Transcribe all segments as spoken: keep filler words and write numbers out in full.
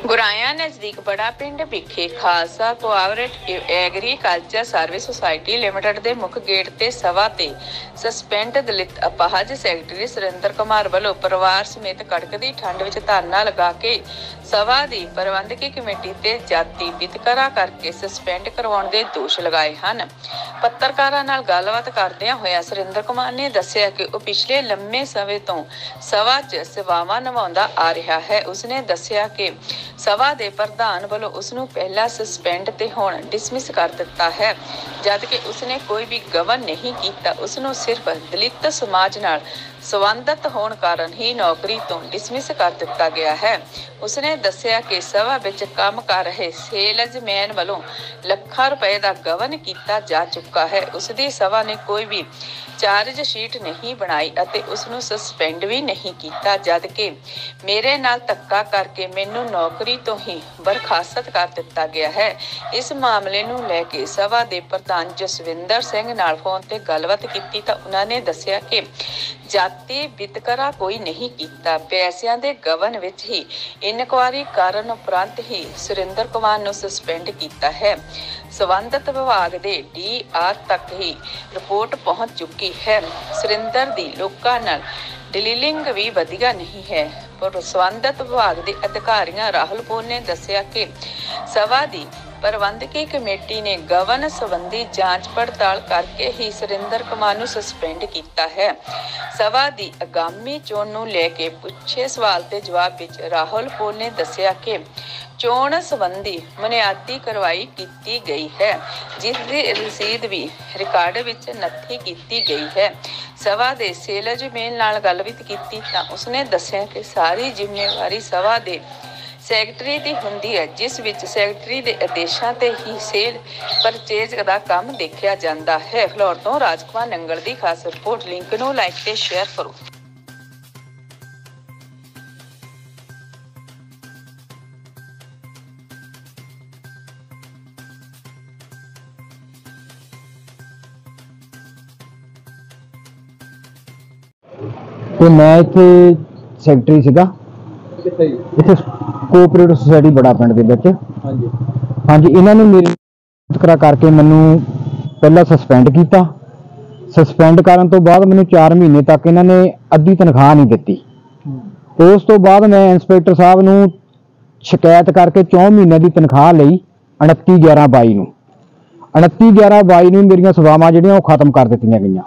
ਗੁਰਾਇਆ ਨਜ਼ਦੀਕ ਬੜਾ ਪਿੰਡ ਵਿਖੇ Khalsa cooperative agriculture service society limited ਦੇ ਮੁੱਖ ਗੇਟ ਤੇ ਸਭਾ ਤੇ ਸਸਪੈਂਡ ਦਲਿਤ ਅਪਾਹਜ ਸੈਕਟਰੀ ਸੁਰਿੰਦਰ ਕੁਮਾਰ ਵੱਲੋਂ ਪਰਿਵਾਰ ਸਮੇਤ ਕੜਕਦੀ ਠੰਡ ਵਿੱਚ ਧਰਨਾ ਲਗਾ ਕੇ ਸਭਾ ਦੀ ਪ੍ਰਬੰਧਕੀ ਕਮੇਟੀ ਤੇ ਜਾਤੀ ਵਿਤਕਰਾ ਕਰਕੇ ਸਸਪੈਂਡ ਕਰਵਾਉਣ ਦੇ ਦੋਸ਼ ਲਗਾਏ ਹਨ। ਪੱਤਰਕਾਰਾਂ ਨਾਲ ਗੱਲਬਾਤ ਕਰਦਿਆਂ ਹੋਇਆ ਸੁਰਿੰਦਰ ਕੁਮਾਰ ਨੇ ਦੱਸਿਆ ਕਿ ਉਹ ਪਿਛਲੇ ਲੰਮੇ ਸਮੇਂ ਤੋਂ ਸਭਾ 'ਚ ਸੇਵਾਵਾਂ ਨਿਭਾਉਂਦਾ ਆ ਰਿਹਾ ਹੈ। ਉਸਨੇ ਦੱਸਿਆ ਕਿ ਸਭਾ ਦੇ ਪ੍ਰਧਾਨ ਵੱਲੋਂ ਉਸਨੂੰ ਪਹਿਲਾਂ ਸਸਪੈਂਡ ਤੇ ਹੁਣ ਡਿਸਮਿਸ ਕਰ ਦਿੱਤਾ ਹੈ, ਜਦ ਕਿ ਉਸਨੇ ਕੋਈ ਵੀ ਗਵਨ ਨਹੀਂ ਕੀਤਾ। ਉਸਨੂੰ ਸਿਰਫ ਦਲਿਤ ਸਮਾਜ ਨਾਲ ਸੰਬੰਧਿਤ ਹੋਣ ਕਾਰਨ ਹੀ ਨੌਕਰੀ ਤੋਂ ਡਿਸਮਿਸ ਕਰ ਦਿੱਤਾ ਗਿਆ ਹੈ। ਉਸਨੇ ਦੱਸਿਆ ਕਿ ਸਭਾ ਵਿੱਚ ਕੰਮ ਕਰ ਰਹੇ ਸੇਲਜ਼ਮੈਨ ਵੱਲੋਂ ਲੱਖਾਂ ਰੁਪਏ ਦਾ ਗਵਨ ਕੀਤਾ ਜਾ ਚੁੱਕਾ ਹੈ। ਉਸਦੀ ਸਭਾ ਨੇ ਕੋਈ ਵੀ ਚਾਰਜ ਸ਼ੀਟ ਨਹੀਂ ਬਣਾਈ ਅਤੇ ਉਸਨੂੰ ਸਸਪੈਂਡ ਵੀ ਨਹੀਂ ਕੀਤਾ, ਜਦ ਕਿ ਮੇਰੇ ਨਾਲ ਧੱਕਾ ਕਰਕੇ ਮੈਨੂੰ ਨੌਕਰੀ ਤੋਂ ਹੀ ਬਰਖਾਸਤ ਕਰ ਦਿੱਤਾ ਗਿਆ ਹੈ। ਇਸ ਮਾਮਲੇ ਨੂੰ ਲੈ ਕੇ ਸਭਾ ਦੇ ਪ੍ਰਧਾਨ ਜਸਵਿੰਦਰ ਸਿੰਘ ਨਾਲ ਫੋਨ ਤੇ ਗੱਲਬਾਤ ਕੀਤੀ ਤਾਂ ਉਹਨਾਂ ਨੇ ਦੱਸਿਆ ਕਿ ਜਾਤੀ ਵਿਤਕਰਾ ਕੋਈ ਨਹੀਂ ਕੀਤਾ, ਪੈਸਿਆਂ ਦੇ ਗਵਨ ਵਿੱਚ ਹੀ ਇਨਕੁਆਇਰੀ ਕਰਨ ਉਪਰੰਤ ਹੀ ਸੁਰਿੰਦਰ ਕੁਮਾਰ ਨੂੰ ਸਸਪੈਂਡ ਕੀਤਾ ਹੈ। ਸੰਬੰਧਿਤ ਵਿਭਾਗ ਦੇ ਡੀ ਆਰ ਤੱਕ ਹੀ ਰਿਪੋਰਟ ਪਹੁੰਚ ਚੁੱਕੀ ਹੈ। ਸੁਰਿੰਦਰ ਦੀ ਲੋਕਾਂ ਨਾਲ ਡੀਲਿੰਗ ਵੀ ਵਧੀਆ ਨਹੀਂ ਹੈ। ਪਰ ਸੰਬੰਧਿਤ ਵਿਭਾਗ ਦੇ ਅਧਿਕਾਰੀਆਂ ਰਾਹੁਲ ਪੋਲ ਨੇ ਦੱਸਿਆ ਕਿ ਸਭਾ ਦੀ ਪ੍ਰਬੰਧਕੀ ਕਮੇਟੀ ਨੇ ਗਵਨ ਸੰਬੰਧੀ ਜਾਂਚ ਪੜਤਾਲ ਕਰਕੇ ਹੀ ਸੁਰਿੰਦਰ ਕੁਮਾਰ ਨੂੰ ਸਸਪੈਂਡ ਕੀਤਾ ਹੈ। ਸਭਾ ਦੀ ਆਗਾਮੀ ਚੋਣ ਨੂੰ ਲੈ ਕੇ ਪੁੱਛੇ ਸਵਾਲ ਦੇ ਜਵਾਬ ਵਿੱਚ ਰਾਹੁਲ ਪੋਲ ਨੇ ਦੱਸਿਆ ਕਿ ਚੋਣ ਸੰਬੰਧੀ ਬੁਨਿਆਦੀ ਕਾਰਵਾਈ ਕੀਤੀ ਗਈ ਹੈ, ਜਿਸ ਦੀ ਰਸੀਦ ਵੀ ਰਿਕਾਰਡ ਵਿੱਚ ਨੱਥੀ ਕੀਤੀ ਗਈ ਹੈ। ਸਭਾ ਦੇ ਸੇਲਜ਼ਮੈਨ ਨਾਲ ਗੱਲਬਾਤ ਕੀਤੀ ਤਾਂ ਉਸਨੇ ਦੱਸਿਆ ਕਿ ਸਾਰੀ ਜ਼ਿੰਮੇਵਾਰੀ ਸਭਾ ਦੇ ਸੈਕਟਰੀ ਦੀ ਹੁੰਦੀ ਹੈ, ਜਿਸ ਵਿੱਚ ਸੈਕਟਰੀ ਦੇ ਆਦੇਸ਼ਾਂ ਤੇ ਹੀ ਸੇਲ ਪਰਚੇਜ਼ ਦਾ ਕੰਮ ਦੇਖਿਆ ਜਾਂਦਾ ਹੈ। ਫਲੋਰ ਤੋਂ ਰਾਜਕੁਮਾਰ ਨੰਗਲ ਦੀ ਖਾਸ ਰਿਪੋਰਟ। ਲਿੰਕ ਨੂੰ ਲਾਈਕ ਤੇ ਸ਼ੇਅਰ ਕਰੋ। ਤੇ ਮੈਂ ਇੱਥੇ ਸੈਕਟਰੀ ਸੀਗਾ ਇੱਥੇ ਕੋਆਪਰੇਟਿਵ ਸੁਸਾਇਟੀ ਬੜਾ ਪਿੰਡ ਦੇ ਵਿੱਚ। ਹਾਂਜੀ ਹਾਂਜੀ ਇਹਨਾਂ ਨੇ ਮੇਰੀ ਵਿਤਕਰਾ ਕਰਕੇ ਮੈਨੂੰ ਪਹਿਲਾਂ ਸਸਪੈਂਡ ਕੀਤਾ। ਸਸਪੈਂਡ ਕਰਨ ਤੋਂ ਬਾਅਦ ਮੈਨੂੰ ਚਾਰ ਮਹੀਨੇ ਤੱਕ ਇਹਨਾਂ ਨੇ ਅੱਧੀ ਤਨਖਾਹ ਨਹੀਂ ਦਿੱਤੀ। ਉਸ ਤੋਂ ਬਾਅਦ ਮੈਂ ਇੰਸਪੈਕਟਰ ਸਾਹਿਬ ਨੂੰ ਸ਼ਿਕਾਇਤ ਕਰਕੇ ਚੌਂ ਮਹੀਨਿਆਂ ਦੀ ਤਨਖਾਹ ਲਈ ਉਨੱਤੀ ਗਿਆਰਾਂ ਬਾਈ ਨੂੰ ਉਨੱਤੀ ਗਿਆਰਾਂ ਬਾਈ ਨੂੰ ਮੇਰੀਆਂ ਸੇਵਾਵਾਂ ਜਿਹੜੀਆਂ ਉਹ ਖਤਮ ਕਰ ਦਿੱਤੀਆਂ ਗਈਆਂ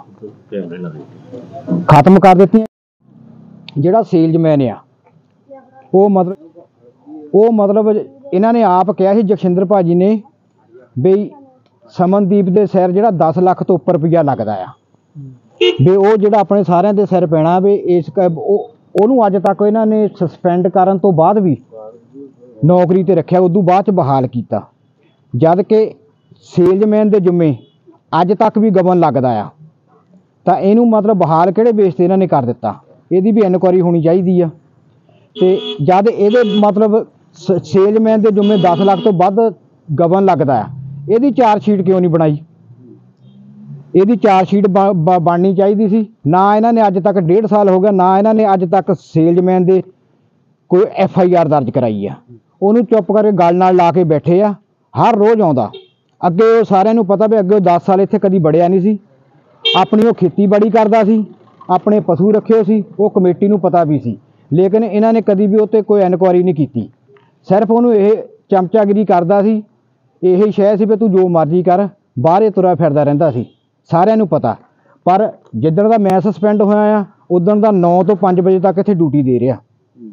ਖਤਮ ਕਰ ਦਿੱਤੀਆਂ ਜਿਹੜਾ ਸੇਲਜ਼ਮੈਨ ਆ ਉਹ ਮਤਲਬ ਉਹ ਮਤਲਬ ਇਹਨਾਂ ਨੇ ਆਪ ਕਿਹਾ ਸੀ ਜਗਸ਼ਿੰਦਰ ਭਾਜੀ ਨੇ ਬਈ ਸਮਨਦੀਪ ਦੇ ਸਿਰ ਜਿਹੜਾ ਦਸ ਲੱਖ ਤੋਂ ਉੱਪਰ ਰੁਪਈਆ ਲੱਗਦਾ ਆ ਵੀ ਉਹ ਜਿਹੜਾ ਆਪਣੇ ਸਾਰਿਆਂ ਦੇ ਸਿਰ ਪੈਣਾ ਵੀ ਇਸ ਉਹ ਉਹਨੂੰ ਅੱਜ ਤੱਕ ਇਹਨਾਂ ਨੇ ਸਸਪੈਂਡ ਕਰਨ ਤੋਂ ਬਾਅਦ ਵੀ ਨੌਕਰੀ ਤੇ ਰੱਖਿਆ, ਉਦੋਂ ਬਾਅਦ ਚ ਬਹਾਲ ਕੀਤਾ, ਜਦ ਕਿ ਸੇਲਜ਼ਮੈਨ ਦੇ ਜੁੰਮੇ ਅੱਜ ਤੱਕ ਵੀ ਗਵਨ ਲੱਗਦਾ ਆ। ਤਾਂ ਇਹਨੂੰ ਮਤਲਬ ਬਹਾਲ ਕਿਹੜੇ ਬੇਸ ਤੇ ਇਹਨਾਂ ਨੇ ਕਰ ਦਿੱਤਾ, ਇਹਦੀ ਵੀ ਇਨਕੁਆਇਰੀ ਹੋਣੀ ਚਾਹੀਦੀ ਆ। ਤੇ ਜਦ ਇਹਦੇ ਮਤਲਬ ਸੇਲਜ਼ਮੈਨ ਦੇ ਜੁੰਮੇ ਦਸ ਲੱਖ ਤੋਂ ਵੱਧ ਗਵਨ ਲੱਗਦਾ ਆ, ਇਹਦੀ ਚਾਰਜ ਸ਼ੀਟ ਕਿਉਂ ਨਹੀਂ ਬਣਾਈ? ਇਹਦੀ ਚਾਰਜ ਸ਼ੀਟ ਬਣਨੀ ਚਾਹੀਦੀ ਸੀ। ਨਾ ਇਹਨਾਂ ਨੇ ਅੱਜ ਤੱਕ ਡੇਢ ਸਾਲ ਹੋ ਗਿਆ, ਨਾ ਇਹਨਾਂ ਨੇ ਅੱਜ ਤੱਕ ਸੇਲਜ਼ਮੈਨ ਦੇ ਕੋਈ ਐਫ ਆਈ ਆਰ ਦਰਜ ਕਰਾਈ ਆ। ਉਹਨੂੰ ਚੁੱਪ ਕਰਕੇ ਗੱਲ ਨਾਲ ਲਾ ਕੇ ਬੈਠੇ ਆ। ਹਰ ਰੋਜ਼ ਆਉਂਦਾ, ਅੱਗੇ ਉਹ ਸਾਰਿਆਂ ਨੂੰ ਪਤਾ ਵੀ ਅੱਗੇ ਉਹ ਦਸ ਸਾਲ ਇੱਥੇ ਕਦੀ ਵੜਿਆ ਨਹੀਂ ਸੀ। ਆਪਣੀ ਉਹ ਖੇਤੀਬਾੜੀ ਕਰਦਾ ਸੀ, ਆਪਣੇ ਪਸ਼ੂ ਰੱਖੇ ਸੀ, ਉਹ ਕਮੇਟੀ ਨੂੰ ਪਤਾ ਵੀ ਸੀ, ਲੇਕਿਨ ਇਹਨਾਂ ਨੇ ਕਦੀ ਵੀ ਉਹ 'ਤੇ ਕੋਈ ਇਨਕੁਆਇਰੀ ਨਹੀਂ ਕੀਤੀ। ਸਿਰਫ ਉਹਨੂੰ ਇਹ ਚਮਚਾਗਿਰੀ ਕਰਦਾ ਸੀ, ਇਹ ਸ਼ੈ ਸੀ ਵੀ ਤੂੰ ਜੋ ਮਰਜ਼ੀ ਕਰ, ਬਾਹਰੇ ਤੁਰਿਆ ਫਿਰਦਾ ਰਹਿੰਦਾ ਸੀ, ਸਾਰਿਆਂ ਨੂੰ ਪਤਾ। ਪਰ ਜਿੱਦਣ ਦਾ ਮੈਂ ਸਸਪੈਂਡ ਹੋਇਆ ਆ ਉਦਣ ਦਾ ਨੌ ਤੋਂ ਪੰਜ ਵਜੇ ਤੱਕ ਇੱਥੇ ਡਿਊਟੀ ਦੇ ਰਿਹਾ,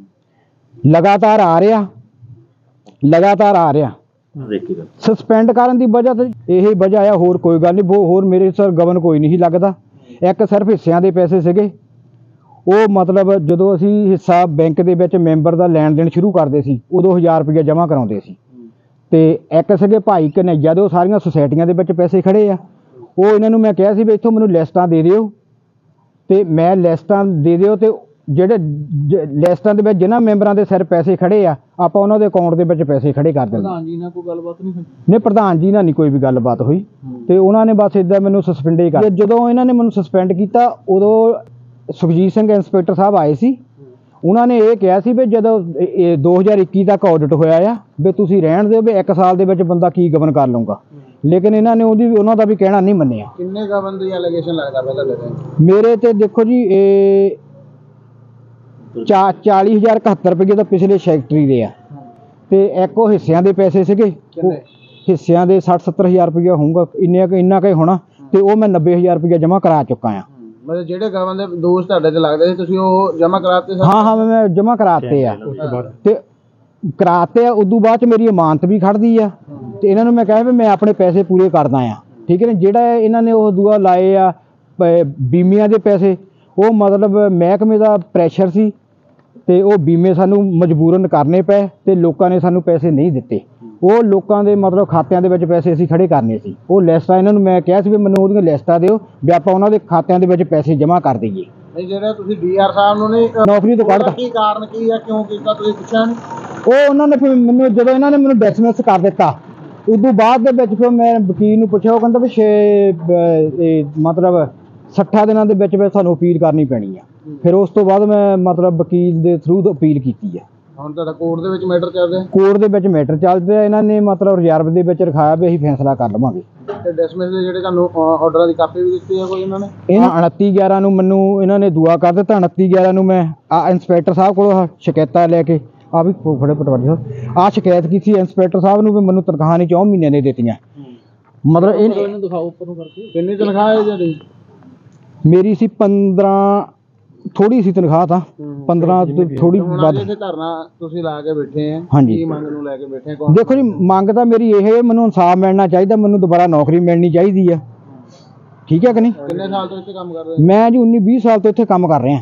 ਲਗਾਤਾਰ ਆ ਰਿਹਾ ਲਗਾਤਾਰ ਆ ਰਿਹਾ ਸਸਪੈਂਡ ਕਰਨ ਦੀ ਵਜ੍ਹਾ ਤੇ ਇਹੀ ਵਜ੍ਹਾ ਆ, ਹੋਰ ਕੋਈ ਗੱਲ ਨਹੀਂ। ਹੋਰ ਮੇਰੇ ਸਰ ਗਵਨ ਕੋਈ ਨਹੀਂ ਲੱਗਦਾ। ਇੱਕ ਸਿਰਫ ਹਿੱਸਿਆਂ ਦੇ ਪੈਸੇ ਸੀਗੇ, ਉਹ ਮਤਲਬ ਜਦੋਂ ਅਸੀਂ ਹਿੱਸਾ ਬੈਂਕ ਦੇ ਵਿੱਚ ਮੈਂਬਰ ਦਾ ਲੈਣ ਦੇਣ ਸ਼ੁਰੂ ਕਰਦੇ ਸੀ ਉਦੋਂ ਹਜ਼ਾਰ ਰੁਪਈਆ ਜਮ੍ਹਾਂ ਕਰਾਉਂਦੇ ਸੀ। ਤੇ ਇੱਕ ਸੀਗੇ ਭਾਈ ਕਨਈਆ ਦੇ, ਉਹ ਸਾਰੀਆਂ ਸੁਸਾਇਟੀਆਂ ਦੇ ਵਿੱਚ ਪੈਸੇ ਖੜੇ ਆ। ਉਹ ਇਹਨਾਂ ਨੂੰ ਮੈਂ ਕਿਹਾ ਸੀ ਵੀ ਇੱਥੋਂ ਮੈਨੂੰ ਲਿਸਟਾਂ ਦੇ ਦਿਓ, ਤੇ ਮੈਂ ਲਿਸਟਾਂ ਦੇ ਦਿਓ ਤੇ ਜਿਹੜੇ ਲਿਸਟਾਂ ਦੇ ਵਿੱਚ ਜਿਹਨਾਂ ਮੈਂਬਰਾਂ ਦੇ ਸਿਰ ਪੈਸੇ ਖੜੇ ਆ ਆਪਾਂ ਉਹਨਾਂ ਦੇ ਅਕਾਊਂਟ ਦੇ ਵਿੱਚ ਪੈਸੇ ਖੜੇ ਕਰ ਦਿੰਦੇ। ਪ੍ਰਧਾਨ ਜੀ ਨਾਲ ਕੋਈ ਗੱਲਬਾਤ ਨਹੀਂ ਹੋਈ? ਨਹੀਂ, ਪ੍ਰਧਾਨ ਜੀ ਨਾਲ ਨਹੀਂ ਕੋਈ ਵੀ ਗੱਲਬਾਤ ਹੋਈ। ਤੇ ਉਹਨਾਂ ਨੇ ਬਸ ਇੱਦਾਂ ਮੈਨੂੰ ਸਸਪੈਂਡ ਹੀ ਕਰ। ਜਦੋਂ ਇਹਨਾਂ ਨੇ ਮੈਨੂੰ ਸਸਪੈਂਡ ਕੀਤਾ ਉਦੋਂ ਸੁਖਜੀਤ ਸਿੰਘ ਇੰਸਪੈਕਟਰ ਸਾਹਿਬ ਆਏ ਸੀ, ਉਹਨਾਂ ਨੇ ਇਹ ਕਿਹਾ ਸੀ ਵੀ ਜਦੋਂ ਇਹ ਦੋ ਹਜ਼ਾਰ ਇੱਕੀ ਤੱਕ ਆਡਿਟ ਹੋਇਆ ਆ ਵੀ ਤੁਸੀਂ ਰਹਿਣ ਦਿਓ ਵੀ ਇੱਕ ਸਾਲ ਦੇ ਵਿੱਚ ਬੰਦਾ ਕੀ ਗਵਨ ਕਰ ਲਊਗਾ, ਲੇਕਿਨ ਇਹਨਾਂ ਨੇ ਉਹਦੀ ਉਹਨਾਂ ਦਾ ਵੀ ਕਹਿਣਾ ਨਹੀਂ ਮੰਨਿਆ। ਕਿੰਨੇ ਗਵਨ ਦੀ ਐਲੀਗੇਸ਼ਨ ਲੱਗਦਾ ਪਿਆ ਤੁਹਾਡੇ ਤੇ? ਮੇਰੇ ਤੇ ਦੇਖੋ ਜੀ ਇਹ ਚਾ ਚਾਲੀ ਹਜ਼ਾਰ ਇਕਹੱਤਰ ਰੁਪਏ ਤਾਂ ਪਿਛਲੇ ਸੈਕਟਰੀ ਦੇ ਆ, ਤੇ ਇੱਕ ਉਹ ਹਿੱਸਿਆਂ ਦੇ ਪੈਸੇ ਸੀਗੇ, ਹਿੱਸਿਆਂ ਦੇ ਸੱਠ ਸੱਤਰ ਹਜ਼ਾਰ ਰੁਪਇਆ ਹੋਊਗਾ, ਇੰਨੇ ਇੰਨਾ ਕੁ ਹੋਣਾ, ਤੇ ਉਹ ਮੈਂ ਨੱਬੇ ਹਜ਼ਾਰ ਰੁਪਇਆ ਜਮ੍ਹਾਂ ਕਰਾ ਚੁੱਕਾ ਆ। ਮਤਲਬ ਜਿਹੜੇ ਗਵਨ ਦੇ ਦੋਸ਼ ਤੁਹਾਡੇ ਤੇ ਲੱਗਦੇ ਸੀ ਤੁਸੀਂ ਉਹ ਜਮ੍ਹਾਂ ਕਰਾਤੇ? ਹਾਂ ਹਾਂ ਮੈਂ ਜਮ੍ਹਾਂ ਕਰਾਤੇ ਆ, ਤੇ ਕਰਾਤੇ ਆ। ਉਦੋਂ ਬਾਅਦ ਚ ਮੇਰੀ ਇਮਾਨਤ ਵੀ ਖੜਦੀ ਆ, ਤੇ ਇਹਨਾਂ ਨੂੰ ਮੈਂ ਕਿਹਾ ਵੀ ਮੈਂ ਆਪਣੇ ਪੈਸੇ ਪੂਰੇ ਕਰਦਾ ਆ, ਠੀਕ ਹੈ ਨਾ। ਜਿਹੜਾ ਇਹਨਾਂ ਨੇ ਉਹ ਦੂਆ ਲਾਏ ਆ ਬੀਮਿਆਂ ਦੇ ਪੈਸੇ, ਉਹ ਮਤਲਬ ਮਹਿਕਮੇ ਦਾ ਪ੍ਰੈਸ਼ਰ ਸੀ, ਤੇ ਉਹ ਬੀਮੇ ਸਾਨੂੰ ਮਜਬੂਰਨ ਕਰਨੇ ਪਏ, ਤੇ ਲੋਕਾਂ ਨੇ ਸਾਨੂੰ ਪੈਸੇ ਨਹੀਂ ਦਿੱਤੇ। ਉਹ ਲੋਕਾਂ ਦੇ ਮਤਲਬ ਖਾਤਿਆਂ ਦੇ ਵਿੱਚ ਪੈਸੇ ਅਸੀਂ ਖੜੇ ਕਰਨੇ ਸੀ। ਉਹ ਲਿਸਟਾਂ ਇਹਨਾਂ ਨੂੰ ਮੈਂ ਕਿਹਾ ਸੀ ਵੀ ਮੈਨੂੰ ਉਹਦੀਆਂ ਲਿਸਟਾਂ ਦਿਓ ਵੀ ਆਪਾਂ ਉਹਨਾਂ ਦੇ ਖਾਤਿਆਂ ਦੇ ਵਿੱਚ ਪੈਸੇ ਜਮ੍ਹਾਂ ਕਰ ਦਈਏ। ਨਹੀਂ, ਜਿਹੜਾ ਤੁਸੀਂ ਡੀ ਆਰ ਸਾਹਿਬ ਨੂੰ ਨਹੀਂ ਨੌਕਰੀ ਤੋਂ ਕੱਢਤਾ, ਕੀ ਕਾਰਨ ਕੀ ਆ, ਕਿਉਂ ਕੀਤਾ ਤੁਸੀਂ ਪੁੱਛਿਆ ਨਹੀਂ? ਉਹ ਉਹਨਾਂ ਨੇ ਫਿਰ ਮੈਨੂੰ ਜਦੋਂ ਇਹਨਾਂ ਨੇ ਮੈਨੂੰ ਡਿਸਮਿਸ ਕਰ ਦਿੱਤਾ, ਉਦੋਂ ਬਾਅਦ ਦੇ ਵਿੱਚ ਫਿਰ ਮੈਂ ਵਕੀਲ ਨੂੰ ਪੁੱਛਿਆ, ਉਹ ਕਹਿੰਦਾ ਵੀ ਛੇ ਮਤਲਬ ਸੱਠਾਂ ਦਿਨਾਂ ਦੇ ਵਿੱਚ ਵਿੱਚ ਸਾਨੂੰ ਅਪੀਲ ਕਰਨੀ ਪੈਣੀ ਆ। ਫਿਰ ਉਸ ਤੋਂ ਬਾਅਦ ਮੈਂ ਮਤਲਬ ਵਕੀਲ ਦੇ ਥਰੂ ਅਪੀਲ ਕੀਤੀ ਆ। ਹੁਣ ਤੁਹਾਡਾ ਕੋਰਟ ਦੇ ਵਿੱਚ ਮੈਟਰ ਚੱਲ ਰਿਹਾ? ਕੋਰਟ ਦੇ ਵਿੱਚ ਮੈਟਰ ਚੱਲ ਰਿਹਾ, ਇਹਨਾਂ ਨੇ ਮਤਲਬ ਰਿਜ਼ਰਵ ਦੇ ਵਿੱਚ ਰਖਾਇਆ ਵੀ ਅਸੀਂ ਫੈਸਲਾ ਕਰ ਲਵਾਂਗੇ। ਤੇ ਡਿਸਮਿਸ ਦੇ ਜਿਹੜੇ ਤੁਹਾਨੂੰ ਆਰਡਰਾਂ ਦੀ ਕਾਪੀ ਵੀ ਦਿੱਤੀ ਹੈ ਕੋਈ ਇਹਨਾਂ ਨੇ? ਇਹਨਾਂ ਉਨੱਤੀ ਗਿਆਰਾਂ ਨੂੰ ਮੈਨੂੰ ਇਹਨਾਂ ਨੇ ਦੁਆ ਕਰ ਦਿੱਤਾ। ਉਨੱਤੀ ਗਿਆਰਾਂ ਨੂੰ ਮੈਂ ਆ ਇੰਸਪੈਕਟਰ ਸਾਹਿਬ ਕੋਲੋਂ ਸ਼ਿਕਾਇਤਾਂ ਲੈ ਕੇ ਆ ਵੀ ਫੜੇ ਪਟਵਾਰੀ ਸਾਹਿਬ ਆ ਸ਼ਿਕਾਇਤ ਕੀਤੀ ਇੰਸਪੈਕਟਰ ਸਾਹਿਬ ਨੂੰ ਵੀ ਮੈਨੂੰ ਤਨਖਾਹ ਨਹੀਂ ਚੌਂ ਮਹੀਨਿਆਂ ਨੇ ਦਿੱਤੀਆਂ। ਮਤਲਬ ਇਹ ਦਿਖਾਓ ਉੱਪਰ ਨੂੰ ਕਰਕੇ ਕਿੰਨੀ ਤਨਖਾਹ ਹੈ ਤੁਹਾਡੀ? ਮੇਰੀ ਸੀ ਪੰਦਰਾਂ, ਥੋੜੀ ਸੀ ਤਨਖਾਹ ਤਾਂ ਪੰਦਰਾਂ ਥੋੜੀ ਵੱਧ। ਧਰਨਾ ਤੁਸੀਂ ਲਾ ਕੇ ਬੈਠੇ ਆ, ਹਾਂਜੀ, ਕੀ ਮੰਗ ਨੂੰ ਲੈ ਕੇ ਬੈਠੇ? ਦੇਖੋ ਜੀ ਮੰਗ ਤਾਂ ਮੇਰੀ ਇਹ ਹੈ, ਮੈਨੂੰ ਇਨਸਾਫ ਮਿਲਣਾ ਚਾਹੀਦਾ, ਮੈਨੂੰ ਦੁਬਾਰਾ ਨੌਕਰੀ ਮਿਲਣੀ ਚਾਹੀਦੀ ਆ, ਠੀਕ ਹੈ ਕਿ ਨਹੀਂ। ਕਿੰਨੇ ਸਾਲ ਤੋਂ ਇੱਥੇ ਕੰਮ ਕਰ ਰਹੇ? ਮੈਂ ਜੀ ਉੱਨੀ ਵੀਹ ਸਾਲ ਤੋਂ ਇੱਥੇ ਕੰਮ ਕਰ ਰਿਹਾ,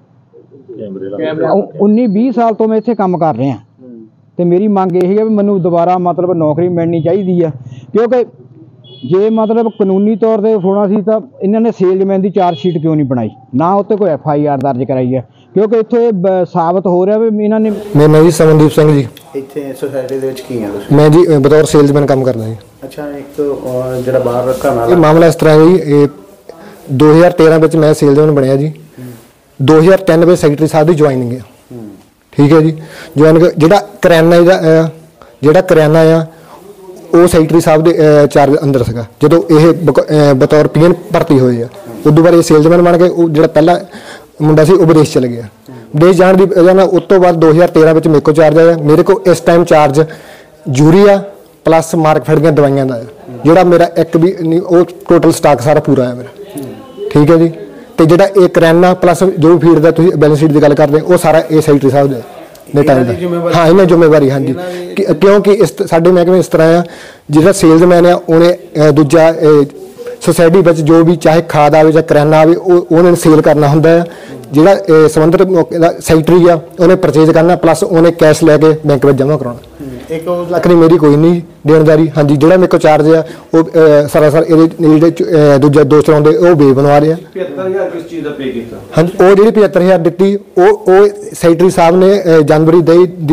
ਉੱਨੀ ਵੀਹ ਸਾਲ ਤੋਂ ਮੈਂ ਇੱਥੇ ਕੰਮ ਕਰ ਰਿਹਾ, ਤੇ ਮੇਰੀ ਮੰਗ ਇਹ ਹੈ ਵੀ ਮੈਨੂੰ ਦੁਬਾਰਾ ਮਤਲਬ ਨੌਕਰੀ ਮਿਲਣੀ ਚਾਹੀਦੀ ਆ। ਕਿਉਂਕਿ ਜੇ ਮਤਲਬ ਕਾਨੂੰਨੀ ਤੌਰ ਤੇ ਹੋਣਾ ਸੀ ਤਾਂ ਇਹਨਾਂ ਨੇ ਸੇਲਜ਼ਮੈਨ ਦੀ ਚਾਰਜ ਸ਼ੀਟ ਕਿਉਂ ਨਹੀਂ ਬਣਾਈ, ਨਾ ਉੱਤੇ ਕੋਈ ਐਫ ਆਈ ਆਰ ਦਰਜ ਕਰਾਈ ਹੈ, ਕਿਉਂਕਿ ਇੱਥੇ ਸਾਬਤ ਹੋ ਰਿਹਾ ਵੀ ਇਹਨਾਂ ਨੇ। ਮੇਰਾ ਨਾਮ ਜੀ ਸਮਨਦੀਪ ਸਿੰਘ ਜੀ। ਇੱਥੇ ਸੋਸਾਇਟੀ ਦੇ ਵਿੱਚ ਕੀ ਆ ਤੁਸੀਂ? ਮੈਂ ਜੀ ਬਤੌਰ ਸੇਲਜ਼ਮੈਨ ਕੰਮ ਕਰਦਾ ਜੀ। ਅੱਛਾ, ਇੱਕ ਜਿਹੜਾ ਬਾਹਰ ਰੱਖਣ ਵਾਲਾ ਇਹ ਮਾਮਲਾ ਇਸ ਤਰ੍ਹਾਂ ਹੈ ਜੀ, ਇਹ ਦੋ ਹਜ਼ਾਰ ਤੇਰਾਂ ਵਿੱਚ ਮੈਂ ਸੇਲਜ਼ਮੈਨ ਬਣਿਆ ਜੀ। ਦੋ ਹਜ਼ਾਰ ਤਿੰਨ ਵਿੱਚ ਸੈਕਟਰੀ ਸਾਹਿਬ ਦੀ ਜੁਆਇਨਿੰਗ ਹੈ, ਠੀਕ ਹੈ ਜੀ। ਜੁਆਇਨਿੰਗ ਜਿਹੜਾ ਕਰਿਆਨਾ ਦਾ ਜਿਹੜਾ ਕਰਿਆਨਾ ਆ ਉਹ ਸੈਕਟਰੀ ਸਾਹਿਬ ਦੇ ਚਾਰਜ ਅੰਦਰ ਸੀਗਾ ਜਦੋਂ ਇਹ ਬਤੌਰ ਪੀ ਐਨ ਭਰਤੀ ਹੋਏ ਆ। ਉਦੋਂ ਬਾਅਦ ਇਹ ਸੇਲਜ਼ਮੈਨ ਬਣ ਗਏ। ਉਹ ਜਿਹੜਾ ਪਹਿਲਾ ਮੁੰਡਾ ਸੀ ਉਹ ਵਿਦੇਸ਼ ਚਲੇ ਗਿਆ। ਵਿਦੇਸ਼ ਜਾਣ ਦੀ ਵਜ੍ਹਾ ਨਾਲ ਉਸ ਤੋਂ ਬਾਅਦ ਦੋ ਹਜ਼ਾਰ ਤੇਰਾਂ ਵਿੱਚ ਮੇਰੇ ਕੋਲ ਚਾਰਜ ਆਇਆ। ਮੇਰੇ ਕੋਲ ਇਸ time charge urea plus Markfed ਦੀਆਂ ਦਵਾਈਆਂ ਦਾ ਜਿਹੜਾ ਮੇਰਾ ਇੱਕ ਵੀ ਨਹੀਂ, ਉਹ ਟੋਟਲ ਸਟਾਕ ਸਾਰਾ ਪੂਰਾ ਹੈ ਮੇਰਾ, ਠੀਕ ਹੈ ਜੀ। ਤੇ ਜਿਹੜਾ ਇਹ ਕਰਿਆਨਾ ਪਲੱਸ ਜੋ ਫੀਡ ਦਾ ਤੁਸੀਂ ਬੈਲੈਂਸ ਸ਼ੀਟ ਦੀ ਗੱਲ ਕਰਦੇ ਉਹ ਸਾਰਾ ਇਹ ਸੈਕਟਰੀ ਸਾਹਿਬ ਦਾ ਨੇ ਟਾਈਮ ਦਾ। ਹਾਂ, ਇਹਨਾਂ ਜ਼ਿੰਮੇਵਾਰੀ, ਹਾਂਜੀ। ਕਿਉਂਕਿ ਇਸ ਸਾਡੇ ਮਹਿਕਮੇ ਇਸ ਤਰ੍ਹਾਂ ਆ, ਜਿਹੜਾ ਸੇਲਜ਼ਮੈਨ ਆ ਉਹਨੇ ਦੂਜਾ ਸੋਸਾਇਟੀ ਵਿੱਚ ਜੋ ਵੀ ਚਾਹੇ ਖਾਦ ਆਵੇ ਜਾਂ ਕਰਿਆਨਾ ਆਵੇ ਉਹ ਉਹਨੇ ਸੇਲ ਕਰਨਾ ਹੁੰਦਾ ਆ। ਜਿਹੜਾ ਸੰਬੰਧਿਤ ਮੌਕੇ ਦਾ ਸੈਕਟਰੀ ਆ ਉਹਨੇ ਪਰਚੇਜ਼ ਕਰਨਾ, ਪਲੱਸ ਉਹਨੇ ਕੈਸ਼ ਲੈ ਕੇ ਬੈਂਕ ਵਿੱਚ ਜਮ੍ਹਾਂ ਕਰਾਉਣਾ। ਇੱਕ ਲੱਖ ਨਹੀਂ ਮੇਰੀ ਕੋਈ ਨਹੀਂ ਦੇਣਦਾਰੀ, ਹਾਂਜੀ। ਜਿਹੜਾ ਮੇਰੇ ਕੋਲ ਚਾਰਜ ਆ ਉਹ ਸਰਾਸਰ ਇਹਦੇ ਜਿਹੜੇ ਦੂਜੇ ਦੋਸਤ ਆਉਂਦੇ ਉਹ ਬੇ ਬਣਵਾ ਰਹੇ ਆ। ਪਝੱਤਰ ਹਜ਼ਾਰ ਕਿਸ ਚੀਜ਼ ਦਾ ਪੇ ਕੀਤਾ? ਹਾਂਜੀ, ਉਹ ਜਿਹੜੀ ਪਝੱਤਰ ਹਜ਼ਾਰ ਦਿੱਤੀ ਉਹ ਉਹ ਸੈਕਟਰੀ ਸਾਹਿਬ ਨੇ ਜਨਵਰੀ ਦੇ ਦੀ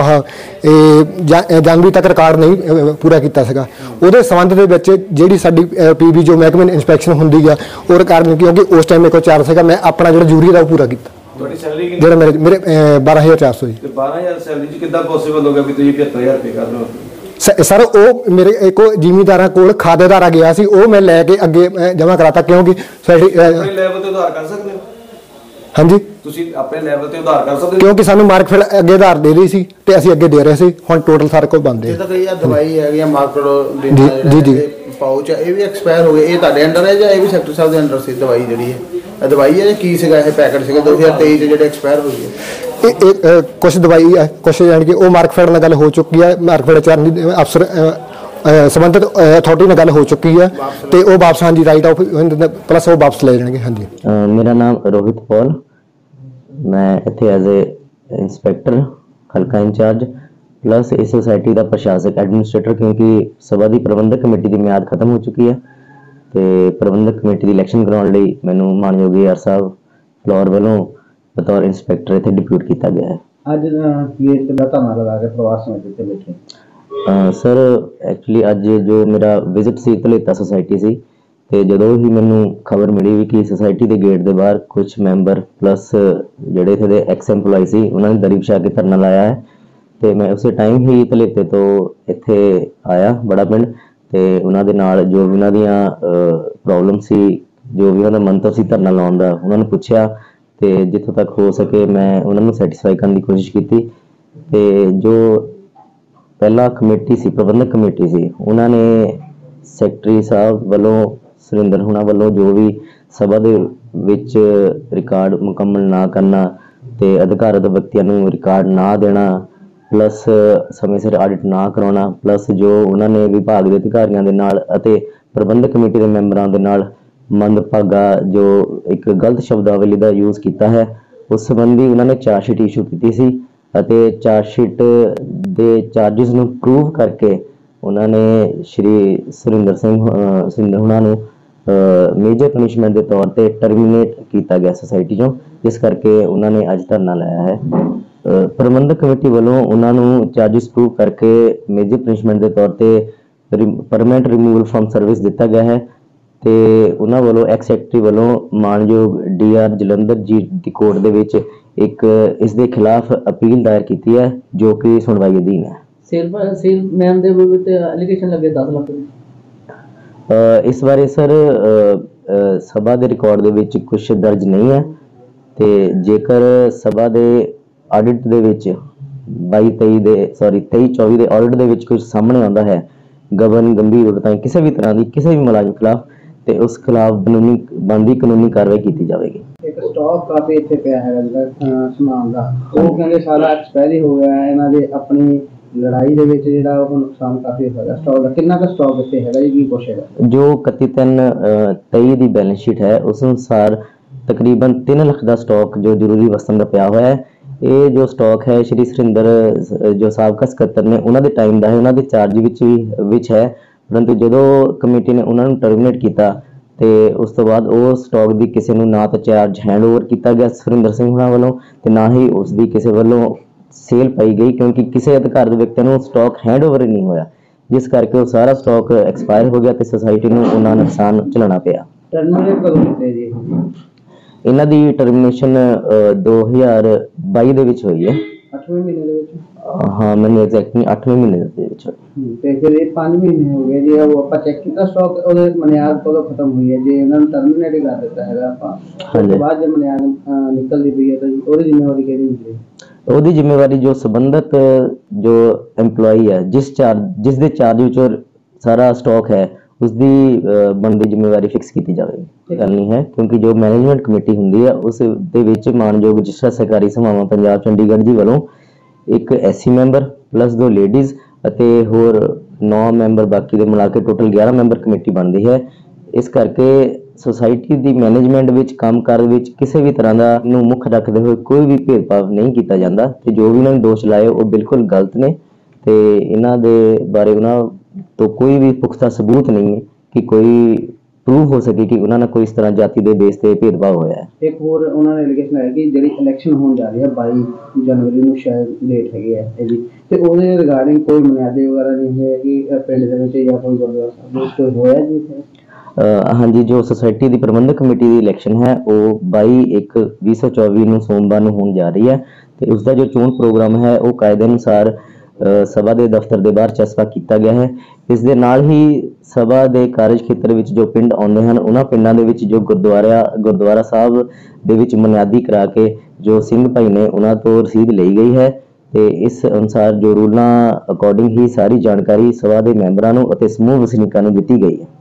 ਜਨਵਰੀ ਤੱਕ ਰਿਕਾਰਡ ਨਹੀਂ ਪੂਰਾ ਕੀਤਾ ਸੀਗਾ। ਉਹਦੇ ਸੰਬੰਧ ਦੇ ਵਿੱਚ ਜਿਹੜੀ ਸਾਡੀ ਪੀ ਬੀ ਜੋ ਮਹਿਕਮੇ ਇਨਸਪੈਕਸ਼ਨ ਹੁੰਦੀ ਆ ਉਹ ਰਿਕਾਰਡ ਨਹੀਂ, ਕਿਉਂਕਿ ਉਸ ਟਾਈਮ ਮੇਰੇ ਕੋਲ ਚਾਰਜ ਸੀਗਾ। ਮੈਂ ਆਪਣਾ ਜਿਹੜਾ ਯੂਰੀਆ ਦਾ ਉਹ ਪੂਰਾ ਕੀਤਾ। ਤੁਹਾਡੀ ਸੈਲਰੀ ਕਿੰਨੀ? ਜਿਹੜਾ ਮੇਰੇ ਮੇਰੇ ਬਾਰਾਂ ਹਜ਼ਾਰ ਚਾਰ ਸੌ ਜੀ। ਤੇ ਬਾਰਾਂ ਹਜ਼ਾਰ ਸੈਲਰੀ ਚ ਕਿੱਦਾਂ ਪੋਸੀਬਲ ਹੋ ਗਿਆ ਵੀ ਤੁਸੀਂ ਪਝੱਤਰ ਹਜ਼ਾਰ ਰੁਪਏ ਕਰ ਰਹੇ ਹੋ? ਸਰ ਉਹ ਮੇਰੇ ਇੱਕ ਜ਼ਿਮੀਂਦਾਰਾਂ ਕੋਲ ਖਾਦੇਦਾਰ ਗਿਆ ਸੀ, ਉਹ ਮੈਂ ਲੈ ਕੇ ਅੱਗੇ ਜਮ੍ਹਾਂ ਕਰਾਤਾ। ਕਿਉਂਕਿ ਸਾਡੀ ਆਪਣੇ ਲੈਵਲ ਤੇ ਉਧਾਰ ਕਰ ਸਕਦੇ ਹੋ? ਹਾਂਜੀ, ਤੁਸੀਂ ਆਪਣੇ ਲੈਵਲ ਤੇ ਉਧਾਰ ਕਰ ਸਕਦੇ ਹੋ? ਕਿਉਂਕਿ ਸਾਨੂੰ ਮਾਰਕਫੈਡ ਅੱਗੇ ਉਧਾਰ ਦੇ ਰਹੀ ਸੀ ਤੇ ਅਸੀਂ ਅੱਗੇ ਦੇ ਰਹੇ ਸੀ। ਹੁਣ ਟੋਟਲ ਸਾਰੇ ਕੋਲ ਬੰਦੇ ਇਹ ਤਾਂ ਕਈ ਆ ਦਵਾਈ ਹੈਗੀ ਆ ਮਾਰਕਫੈਡ ਜੀ ਜੀ ਪਾਊਚ ਇਹ ਵੀ ਐਕਸਪਾਇਰ ਹੋ ਗਏ। ਇਹ ਤੁਹਾਡੇ ਅੰਡਰ ਹੈ ਜਾਂ ਇਹ ਵੀ ਸੈਕਟਰੀ ਸਾਹਿਬ ਦੇ ਅੰਡਰ ਸੀ ਦਵਾਈ ਜਿਹੜੀ ਹੈ? ਇਹ ਦਵਾਈ ਹੈ ਜਾਂ ਕੀ ਸੀਗਾ? ਇਹ ਪੈਕਟ ਸੀਗਾ ਦੋ ਹਜ਼ਾਰ ਤੇਈ ਚ ਜਿਹੜੇ ਐਕਸਪਾਇਰ ਹੋ ਗਏ? ਇਹ ਕੁਛ ਦਵਾਈ ਹੈ, ਕੁਛ ਜਾਣ ਕੇ ਉਹ ਮਾਰਕਫੈਡ ਨਾਲ ਗੱਲ ਹੋ ਚੁੱਕੀ ਹੈ। ਮਾਰਕਫੈਡ ਚਾਰਨ ਅਫਸਰ ਸੰਬੰਧਿਤ ਅਥਾਰਟੀ ਨਾਲ ਗੱਲ ਹੋ ਚੁੱਕੀ ਹੈ ਤੇ ਉਹ ਵਾਪਸ, ਹਾਂਜੀ, ਰਾਈਟ ਆਫ ਪਲੱਸ ਉਹ ਵਾਪਸ ਲੈ ਜਾਣਗੇ। ਹਾਂਜੀ, ਮੇਰਾ ਨਾਮ ਰੋਹਿਤ ਪੌਲ, ਮੈਂ ਇੱਥੇ ਐਜ਼ ਏ ਇੰਸਪੈਕਟਰ ਹਲਕਾ ਇੰਚਾਰਜ ਪਲੱਸ ਇਸ ਸੋਸਾਇਟੀ ਦਾ ਪ੍ਰਸ਼ਾਸਕ ਐਡਮਿਨਿਸਟ੍ਰੇਟਰ, ਕਿਉਂਕਿ ਸਭਾ ਦੀ ਪ੍ਰਬੰਧਕ ਕਮੇਟੀ ਦੀ ਮਿਆਦ ਖਤਮ ਹੋ ਚੁੱਕੀ ਹੈ ਤੇ ਪ੍ਰਬੰਧਕ ਕਮੇਟੀ ਦੀ ਇਲੈਕਸ਼ਨ ਕਰਾਉਣ ਲਈ ਮੈਨੂੰ ਮਾਨਯੋਗ ਏ ਆਰ ਸਾਹਿਬ ਫਲੋਰ ਵੱਲੋਂ ਬਤੌਰ ਇੰਸਪੈਕਟਰ ਇੱਥੇ ਡਿਪਿਊਟ ਕੀਤਾ ਗਿਆ ਹੈ। ਅੱਜ ਕੀ ਇਹ ਦਾ ਧਰਨਾ ਲਗਾ ਕੇ ਪ੍ਰਵਾਸ ਸਮੇਂ ਤੇ ਬੈਠੇ? ਸਰ ਐਕਚੁਅਲੀ ਅੱਜ ਜੋ ਮੇਰਾ ਵਿਜ਼ਿਟ ਸੀ ਧਲੇਤਾ ਸੋਸਾਇਟੀ ਸੀ, ਤੇ ਜਦੋਂ ਹੀ ਮੈਨੂੰ ਖਬਰ ਮਿਲੀ ਵੀ ਕਿ ਸੁਸਾਇਟੀ ਦੇ ਗੇਟ ਦੇ ਬਾਹਰ ਕੁਝ ਮੈਂਬਰ ਪਲੱਸ ਜਿਹੜੇ ਇੱਥੇ ਦੇ ਐਕਸ EMPLOYE ਸੀ ਉਹਨਾਂ ਨੇ ਦਰੀ ਵਿਛਾ ਕੇ ਧਰਨਾ ਲਾਇਆ ਹੈ, ਤੇ ਮੈਂ ਉਸੇ ਟਾਈਮ ਹੀ ਧਲੇਤੇ ਤੋਂ ਇੱਥੇ ਆਇਆ ਬੜਾ ਪਿੰਡ, ਤੇ ਉਹਨਾਂ ਦੇ ਨਾਲ ਜੋ ਵੀ ਉਹਨਾਂ ਦੀਆਂ ਪ੍ਰੋਬਲਮ ਸੀ, ਜੋ ਵੀ ਉਹਨਾਂ ਦਾ ਮੰਤਵ ਸੀ ਧਰਨਾ ਲਾਉਣ ਦਾ, ਉਹਨਾਂ ਨੂੰ ਪੁੱਛਿਆ ਤੇ ਜਿੱਥੋਂ ਤੱਕ ਹੋ ਸਕੇ ਮੈਂ ਉਹਨਾਂ ਨੂੰ ਸੈਟੀਸਫਾਈ ਕਰਨ ਦੀ ਕੋਸ਼ਿਸ਼ ਕੀਤੀ। ਤੇ ਜੋ ਪਹਿਲਾ ਕਮੇਟੀ ਸੀ, ਪ੍ਰਬੰਧਕ ਕਮੇਟੀ ਸੀ, ਉਹਨਾਂ ਨੇ ਸੈਕਟਰੀ ਸਾਹਿਬ ਵੱਲੋਂ, ਸੁਰਿੰਦਰ ਹੁਣਾਂ ਵੱਲੋਂ ਜੋ ਵੀ ਸਭਾ ਦੇ ਵਿੱਚ ਰਿਕਾਰਡ ਮੁਕੰਮਲ ਨਾ ਕਰਨਾ ਤੇ ਅਧਿਕਾਰਤ ਵਿਅਕਤੀਆਂ ਨੂੰ ਰਿਕਾਰਡ ਨਾ ਦੇਣਾ, ਪਲੱਸ ਸਮੇਂ ਸਿਰ ਆਡਿਟ ਨਾ ਕਰਾਉਣਾ, ਪਲੱਸ ਜੋ ਉਹਨਾਂ ਨੇ ਵਿਭਾਗ ਦੇ ਅਧਿਕਾਰੀਆਂ ਦੇ ਨਾਲ ਅਤੇ ਪ੍ਰਬੰਧਕ ਕਮੇਟੀ ਦੇ ਮੈਂਬਰਾਂ ਦੇ ਨਾਲ ਮੰਦਭਾਗਾ ਜੋ ਇੱਕ ਗਲਤ ਸ਼ਬਦਾਵਲੀ ਦਾ ਯੂਜ਼ ਕੀਤਾ ਹੈ, ਉਸ ਸੰਬੰਧੀ ਉਹਨਾਂ ਨੇ ਚਾਰਜਸ਼ੀਟ ਇਸ਼ੂ ਕੀਤੀ ਸੀ ਅਤੇ ਚਾਰਜਸ਼ੀਟ ਦੇ ਚਾਰਜਸ ਨੂੰ ਪ੍ਰੂਵ ਕਰਕੇ ਉਹਨਾਂ ਨੇ ਸ਼੍ਰੀ ਸੁਰਿੰਦਰ ਸਿੰਘ ਸੁਰਿੰਦਰ ਹੁਣਾਂ ਨੂੰ ਮੇਜਰ ਪਨਿਸ਼ਮੈਂਟ ਦੇ ਤੌਰ ਤੇ ਟਰਮੀਨੇਟ ਕੀਤਾ ਗਿਆ ਸੁਸਾਇਟੀ ਚੋਂ, ਜਿਸ ਕਰਕੇ ਉਹਨਾਂ ਨੇ ਅੱਜ ਧਰਨਾ ਲਾਇਆ ਹੈ। ਪ੍ਰਬੰਧਕ ਕਮੇਟੀ ਵੱਲੋਂ ਉਹਨਾਂ ਨੂੰ ਚਾਰਜਸ ਪ੍ਰੂਵ ਕਰਕੇ ਮੇਜਰ ਪਨਿਸ਼ਮੈਂਟ ਦੇ ਤੌਰ ਤੇ ਪਰਮਨੈਂਟ ਰਿਮੂਵਲ ਫਰਮ ਸਰਵਿਸ ਦਿੱਤਾ ਗਿਆ ਹੈ, ਤੇ ਉਹਨਾਂ ਵੱਲੋਂ ਐਕਸ ਸੈਕਟਰੀ ਵੱਲੋਂ ਮਾਨਯੋਗ ਡੀ ਆਰ ਜਲੰਧਰ ਜੀ ਦੀ ਕੋਰਟ ਦੇ ਵਿੱਚ ਇੱਕ ਇਸ ਦੇ ਖਿਲਾਫ ਅਪੀਲ ਦਾਇਰ ਕੀਤੀ ਹੈ, ਜੋ ਕਿ ਸੁਣਵਾਈ ਅਧੀਨ ਹੈ। ਸੇਲ ਸੇਲਮੈਨ ਦੇ ਵਿਰੁੱਧ ਐਲੀਗੇਸ਼ਨ ਲੱਗੇ ਦਸ ਲੱਖ ਦੇ। ਇਸ ਬਾਰੇ ਸਰ ਸਭਾ ਦੇ ਰਿਕਾਰਡ ਦੇ ਵਿੱਚ ਕੁਝ ਦਰਜ ਨਹੀਂ ਹੈ, ਤੇ ਜੇਕਰ ਸਭਾ ਦੇ ਆਡਿਟ ਦੇ ਵਿੱਚ ਬਾਈ ਤੇਈ ਦੇ ਸੌਰੀ ਤੇਈ ਚੌਵੀ ਦੇ ਆਡਿਟ ਦੇ ਵਿੱਚ ਕੁਝ ਸਾਹਮਣੇ ਆਉਂਦਾ ਹੈ ਗਬਨ ਗੰਭੀਰ ਉਲਟਾਂ ਕਿਸੇ ਵੀ ਤਰ੍ਹਾਂ ਦੀ ਕਿਸੇ ਵੀ ਮੁਲਾਜ਼ਮ ਖਿਲਾਫ, ਤੇ ਉਸ ਖਿਲਾਫ ਕਾਨੂੰਨੀ ਬਣਦੀ ਕਾਨੂੰਨੀ ਕਾਰਵਾਈ ਕੀਤੀ ਜਾਵੇਗੀ। ਇੱਕ ਸਟਾਕ ਕਾਫੀ ਇੱਥੇ ਪਿਆ ਹੈਗਾ ਜਿਹੜਾ ਸਮਾਨ ਦਾ, ਉਹ ਕਹਿੰਦੇ ਸਾਰਾ ਐਕਸਪਾਇਰੀ ਹੋ ਗਿਆ ਹੈ, ਇਹਨਾਂ ਦੇ ਆਪਣੀ ਲੜਾਈ ਦੇ ਵਿੱਚ ਜਿਹੜਾ ਉਹ ਨੁਕਸਾਨ ਕਾਫੀ ਹੋਇਆ ਸਟਾਕ ਦਾ। ਕਿੰਨਾ ਕੁ ਸਟਾਕ ਇੱਥੇ ਹੈਗਾ ਜੀ, ਕੀ ਕੁਛ ਹੈਗਾ? ਜੋ ਇਕੱਤੀ ਤਿੰਨ ਤੇਈ ਦੀ ਬੈਲੈਂਸ ਸ਼ੀਟ ਹੈ ਉਸ ਅਨੁਸਾਰ ਤਕਰੀਬਨ ਤਿੰਨ ਲੱਖ ਦਾ ਸਟਾਕ ਜੋ ਜ਼ਰੂਰੀ ਵਸਤਾਂ ਦਾ ਪਿਆ ਹੋਇਆ ਹੈ। ਇਹ ਜੋ ਸਟਾਕ ਹੈ ਸ਼੍ਰੀ ਸੁਰਿੰਦਰ ਜੋ ਸਾਬਕਾ ਸਕੱਤਰ ਨੇ ਉਹਨਾਂ ਦੇ ਟਾਈਮ ਦਾ ਹੈ, ਉਹਨਾਂ ਦੇ ਚਾਰਜ ਵਿੱਚ ਵੀ ਵਿੱਚ ਹੈ, ਪਰੰਤੂ ਜਦੋਂ ਕਮੇਟੀ ਨੇ ਉਹਨਾਂ ਨੂੰ ਟਰਮੀਨੇਟ ਕੀਤਾ ਤੇ ਉਸ ਤੋਂ ਬਾਅਦ ਉਹ ਸਟਾਕ ਦੀ ਕਿਸੇ ਨੂੰ ਨਾ ਤਾਂ ਚਾਰਜ ਹੈਂਡਓਵਰ ਕੀਤਾ ਗਿਆ ਸੁਰਿੰਦਰ ਸਿੰਘ ਹੁਣਾਂ ਵੱਲੋਂ ਤੇ ਨਾ ਹੀ ਉਸ ਦੀ ਕਿਸੇ ਵੱਲੋਂ ਸੇਲ ਪਾਈ ਗਈ, ਕਿਉਂਕਿ ਕਿਸੇ ਅਧਿਕਾਰਤ ਵਿਅਕਤੀ ਨੂੰ ਸਟਾਕ ਹੈਂਡਓਵਰ ਹੀ ਨਹੀਂ ਹੋਇਆ, ਜਿਸ ਕਰਕੇ ਉਹ ਸਾਰਾ ਸਟਾਕ ਐਕਸਪਾਇਰ ਹੋ ਗਿਆ ਤੇ ਸੁਸਾਇਟੀ ਨੂੰ ਉਹਨਾਂ ਨੁਕਸਾਨ ਝੱਲਣਾ ਪਿਆ। ਟਰਮੀਨੇਟ ਕਦੋਂ ਕੀਤੇ ਜੀ? ਇਹਨਾਂ ਦੀ ਟਰਮੀਨੇਸ਼ਨ ਦੋ ਹਜ਼ਾਰ ਬਾਈ ਦੇ ਵਿੱਚ ਹੋਈ ਹੈ। ਅੱਠਵੇਂ ਮਹੀਨੇ ਦੇ ਵਿੱਚ? ਹਾਂ, ਮੈਨੂੰ ਐਗਜ਼ੈਕਟਲੀ ਅੱਠਵੇਂ ਮਹੀਨੇ ਦੇ ਵਿੱਚ ਹੋਈ। ਤੇ ਫਿਰ ਇਹ ਪੰਜ ਮਹੀਨੇ ਹੋ ਗਏ ਜੀ, ਉਹ ਆਪਾਂ ਚੈੱਕ ਕੀਤਾ ਸਟਾਕ ਉਹਦੇ ਮਨਿਆਦ ਕਦੋਂ ਖਤਮ ਹੋਈ ਹੈ? ਜੇ ਇਹਨਾਂ ਨੂੰ ਟਰਮੀਨੇਟ ਹੀ ਕਰ ਦਿੱਤਾ ਹੈਗਾ ਆਪਾਂ, ਉਸ ਤੋਂ ਬਾਅਦ ਜੇ ਮਨਿਆਦ ਨਿਕਲਦੀ ਪਈ ਹੈ ਤਾਂ ਉਹਦੀ ਜ਼ਿੰਮੇਵਾਰੀ ਕਿਹਦੀ ਹੁੰਦੀ ਹੈ? ਉਹਦੀ ਜ਼ਿੰਮੇਵਾਰੀ ਜੋ ਸੰਬੰਧਤ ਜੋ EMPLOYE ਹੈ, ਜਿਸ ਚਾਰਜ ਜਿਸ ਦੇ ਚਾਰਜ ਵਿੱਚੋਂ ਸਾਰਾ ਸਟਾਕ ਹੈ, ਉਸਦੀ ਬਣਦੀ ਜ਼ਿੰਮੇਵਾਰੀ ਫਿਕਸ ਕੀਤੀ ਜਾਵੇਗੀ। ਗੱਲ ਨਹੀਂ ਹੈ, ਕਿਉਂਕਿ ਜੋ ਮੈਨੇਜਮੈਂਟ ਕਮੇਟੀ ਹੁੰਦੀ ਹੈ ਉਸ ਦੇ ਵਿੱਚ ਮਾਨਯੋਗ ਰਜਿਸਟਰ ਸਰਕਾਰੀ ਸੇਵਾਵਾਂ ਪੰਜਾਬ ਚੰਡੀਗੜ੍ਹ ਜੀ ਵੱਲੋਂ ਇੱਕ ਐਸਸੀ ਮੈਂਬਰ ਪਲੱਸ ਦੋ ਲੇਡੀਜ਼ ਅਤੇ ਹੋਰ ਨੌ ਮੈਂਬਰ, ਬਾਕੀ ਦੇ ਮਿਲਾ ਕੇ ਟੋਟਲ ਗਿਆਰਾਂ ਮੈਂਬਰ ਕਮੇਟੀ ਬਣਦੀ ਹੈ। ਇਸ ਕਰਕੇ ਸੁਸਾਇਟੀ ਦੀ ਮੈਨੇਜਮੈਂਟ ਵਿੱਚ ਕੰਮਕਾਰ ਵਿੱਚ ਕਿਸੇ ਵੀ ਤਰ੍ਹਾਂ ਦਾ ਨੂੰ ਮੁੱਖ ਰੱਖਦੇ ਹੋਏ ਕੋਈ ਵੀ ਭੇਦਭਾਵ ਨਹੀਂ ਕੀਤਾ ਜਾਂਦਾ, ਤੇ ਜੋ ਵੀ ਇਹਨਾਂ ਨੇ ਦੋਸ਼ ਲਾਏ ਉਹ ਬਿਲਕੁਲ ਗਲਤ ਨੇ, ਤੇ ਇਹਨਾਂ ਦੇ ਬਾਰੇ ਉਹਨਾਂ ਤੋਂ ਕੋਈ ਵੀ ਪੁਖਤਾ ਸਬੂਤ ਨਹੀਂ ਹੈ ਕਿ ਕੋਈ ਪ੍ਰੂਵ ਹੋ ਸਕੇ ਕਿ ਉਹਨਾਂ ਨਾਲ ਕੋਈ ਇਸ ਤਰ੍ਹਾਂ ਜਾਤੀ ਦੇ ਬੇਸ ਤੇ ਭੇਦਭਾਵ ਹੋਇਆ ਹੈ। ਇੱਕ ਹੋਰ ਉਹਨਾਂ ਨੇ ਐਲੀਗੇਸ਼ਨ ਹੈ ਕਿ ਜਿਹੜੀ ਇਲੈਕਸ਼ਨ ਹੋਣ ਜਾ ਰਹੀ ਹੈ ਬਾਈ ਜਨਵਰੀ ਨੂੰ ਸ਼ਾਇਦ ਡੇਟ ਹੈਗੀ ਹੈ ਇਹਦੀ, ਤੇ ਉਹਦੇ ਰਿਗਾਰਡਿੰਗ ਕੋਈ ਬੁਨਿਆਦੀ ਵਗੈਰਾ ਨਹੀਂ ਹੋਇਆ ਕਿ ਪਿੰਡ ਦੇ ਵਿੱਚ ਜਾਂ ਕੋਈ ਗੁਰਦੁਆਰਾ ਸਾਹਿਬ ਵਿੱਚ ਕੋਈ ਹੋਇਆ ਜੀ? ਹਾਂਜੀ, ਜੋ ਸੁਸਾਇਟੀ ਦੀ ਪ੍ਰਬੰਧਕ ਕਮੇਟੀ ਦੀ ਇਲੈਕਸ਼ਨ ਹੈ ਉਹ ਬਾਈ ਇੱਕ ਵੀਹ ਸੌ ਚੌਵੀ ਨੂੰ ਸੋਮਵਾਰ ਨੂੰ ਹੋਣ ਜਾ ਰਹੀ ਹੈ, ਤੇ ਉਸਦਾ ਜੋ ਚੋਣ ਪ੍ਰੋਗਰਾਮ ਹੈ ਉਹ ਕਾਇਦੇ ਅਨੁਸਾਰ ਸਭਾ ਦੇ ਦਫ਼ਤਰ ਦੇ ਬਾਹਰ ਚਸਪਾ ਕੀਤਾ ਗਿਆ ਹੈ। ਇਸ ਦੇ ਨਾਲ ਹੀ ਸਭਾ ਦੇ ਕਾਰਜ ਖੇਤਰ ਵਿੱਚ ਜੋ ਪਿੰਡ ਆਉਂਦੇ ਹਨ, ਉਹਨਾਂ ਪਿੰਡਾਂ ਦੇ ਵਿੱਚ ਜੋ ਗੁਰਦੁਆਰਾ ਗੁਰਦੁਆਰਾ ਸਾਹਿਬ ਦੇ ਵਿੱਚ ਬੁਨਿਆਦੀ ਕਰਾ ਕੇ ਜੋ ਸਿੰਘ ਭਾਈ ਨੇ ਉਹਨਾਂ ਤੋਂ ਰਸੀਦ ਲਈ ਗਈ ਹੈ, ਤੇ ਇਸ ਅਨੁਸਾਰ ਜੋ ਰੂਲਾਂ ਅਕੋਰਡਿੰਗ ਹੀ ਸਾਰੀ ਜਾਣਕਾਰੀ ਸਭਾ ਦੇ ਮੈਂਬਰਾਂ ਨੂੰ ਅਤੇ ਸਮੂਹ ਵਸਨੀਕਾਂ ਨੂੰ ਦਿੱਤੀ ਗਈ ਹੈ।